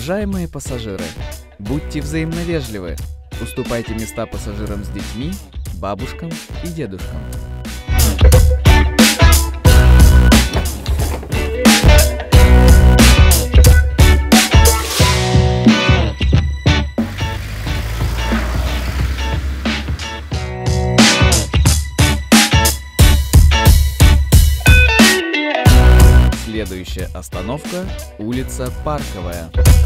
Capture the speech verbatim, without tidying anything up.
Уважаемые пассажиры, будьте взаимно вежливы. Уступайте места пассажирам с детьми, бабушкам и дедушкам. Следующая остановка – улица Парковая.